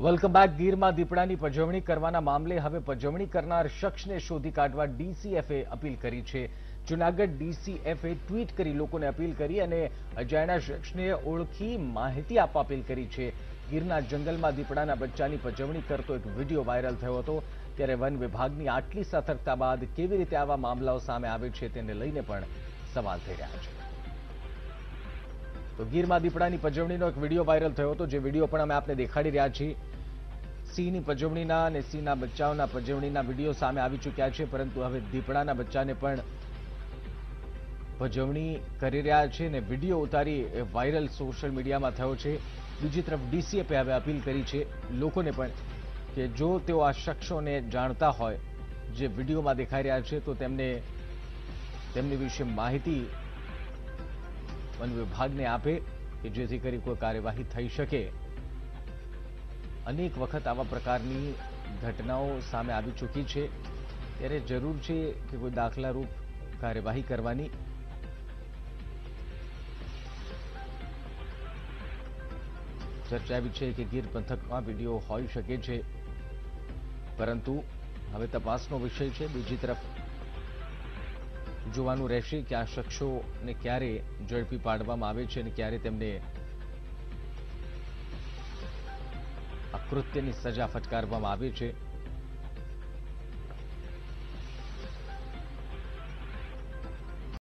Welcome back. ગીરમાં દીપડાની પજવણી કરવાના મામલે હવે પજવણી કરનાર શખ્સને શોધી કાઢવા ડીસીએફએ અપીલ કરી છે। જૂનાગઢ ડીસીએફએ ટ્વીટ કરી લોકોને અપીલ કરી અને અજાણ્યા શખ્સને ઓળખી માહિતી આપવા અપીલ કરી છે। ગીરના જંગલમાં દીપડાના બચ્ચાની પજવણી કરતો એક વિડીયો વાયરલ થયો હતો, ત્યારે વન વિભાગની આટલી સતર્કતા બાદ કેવી રીતે આવા મામલાઓ સામે આવે છે તેને લઈને પણ સવાલ થઈ રહ્યા છે। તો ગીરમાં દીપડાની પજવણીનો એક વિડીયો વાયરલ થયો હતો, જે વિડીયો પણ અમે આપને દેખાડી રહ્યા છીએ। સિંહની પજવણીના અને સિંહના બચ્ચાઓના પજવણીના વિડીયો સામે આવી ચૂક્યા છે, પરંતુ હવે દીપડાના બચ્ચાને પણ પજવણી કરી રહ્યા છે અને વિડીયો ઉતારી વાયરલ સોશિયલ મીડિયામાં થયો છે। બીજી તરફ ડીસીએફએ હવે અપીલ કરી છે લોકોને પણ કે જો તેઓ આ શખ્સોને જાણતા હોય જે વિડીયોમાં દેખાઈ રહ્યા છે તો તેમની વિશે માહિતી વન વિભાગને આપે કે જેથી કરી કોઈ કાર્યવાહી થઈ શકે। અનેક વખત આવા પ્રકારની ઘટનાઓ સામે આવી ચૂકી છે, ત્યારે જરૂર છે કે કોઈ દાખલારૂપ કાર્યવાહી કરવાની। ચર્ચા એવી છે કે ગીર પંથકમાં વિડીયો હોઈ શકે છે, પરંતુ હવે તપાસનો વિષય છે। બીજી તરફ જોવાનું રહેશે કે આ શખ્સોને ક્યારે ઝડપી પાડવામાં આવે છે અને ક્યારે તેમને આ કૃત્યની સજા ફટકારવામાં આવે છે।